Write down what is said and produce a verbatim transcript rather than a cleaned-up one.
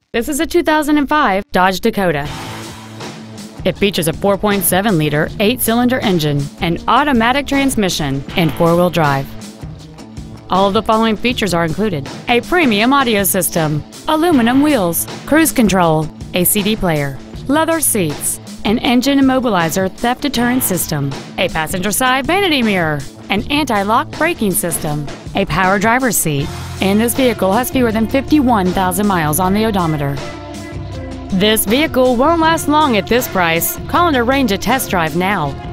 This is a two thousand five Dodge Dakota. It features a four point seven liter eight-cylinder engine, an automatic transmission, and four-wheel drive. All of the following features are included: a premium audio system, aluminum wheels, cruise control, a C D player, leather seats, an engine immobilizer theft deterrent system, a passenger side vanity mirror, an anti-lock braking system, a power driver's seat, and this vehicle has fewer than fifty-one thousand miles on the odometer. This vehicle won't last long at this price. Call and arrange a test drive now.